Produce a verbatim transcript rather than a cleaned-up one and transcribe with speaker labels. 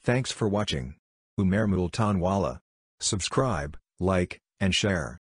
Speaker 1: Thanks for watching. Umair Multan Wala. Subscribe, like, and share.